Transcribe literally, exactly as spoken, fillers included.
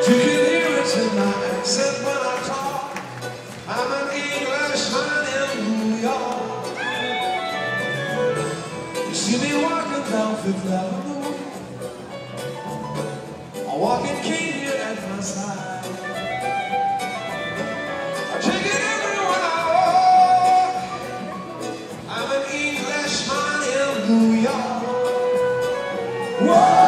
You can hear it in my accent when I talk. I'm an Englishman in New York. You see me walking down Fifth Avenue. A walking king here at my side. I take it everywhere I walk. I'm an Englishman in New York. Whoa!